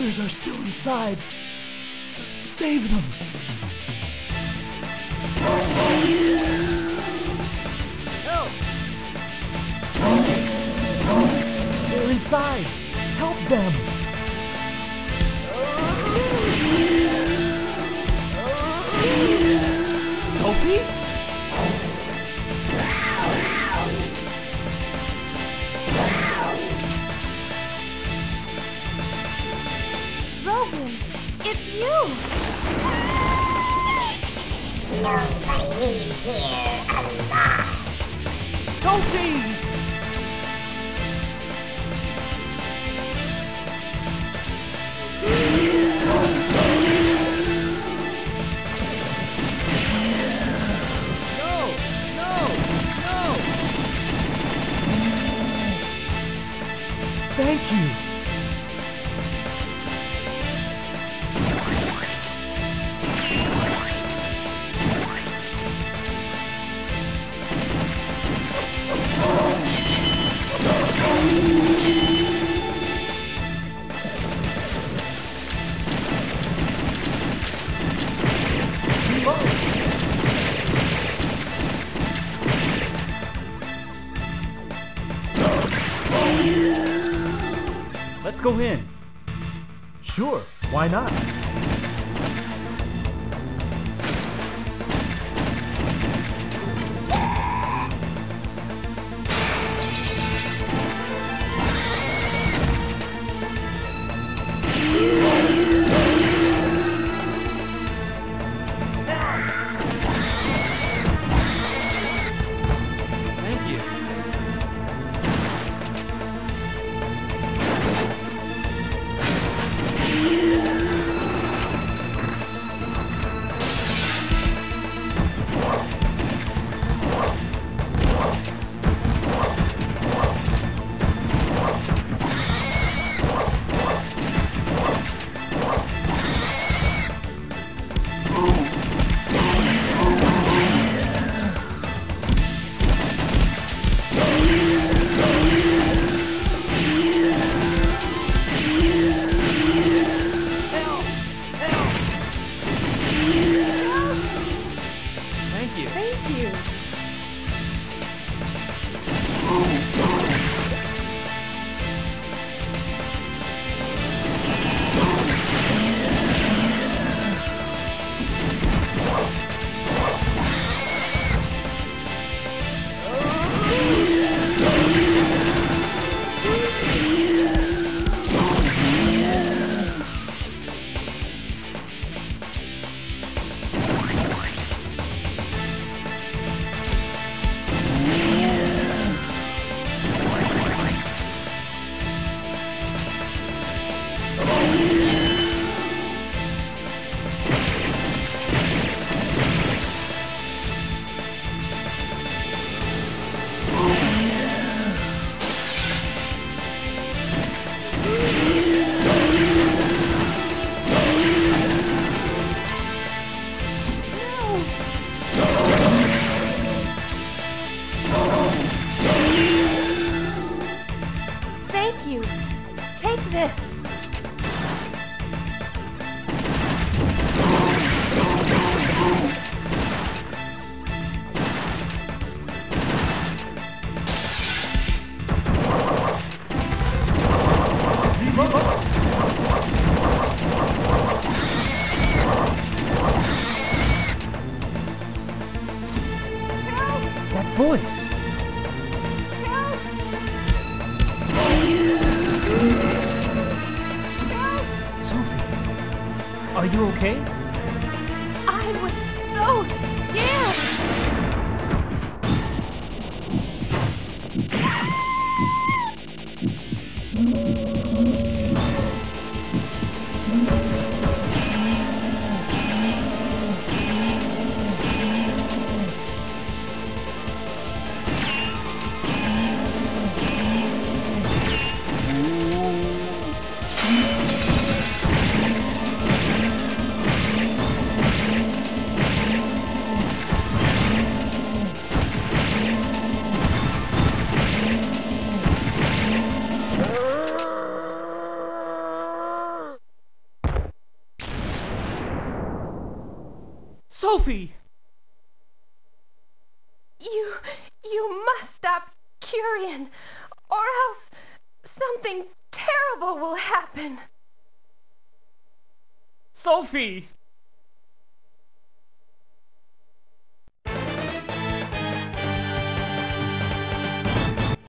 others are still inside. Save them. Help! They're inside. Help them. Sophie? Logan, it's you! Nobody leaves here alive. Sophie! No! No! No! Thank you! Let's go in. Sure, why not? Thank you. Help! Help! Thank you. Thank you. Thank you. Take this. That voice. Sophie, are you okay? I was so scared. Sophie! You must stop Curian, or else something terrible will happen. Sophie!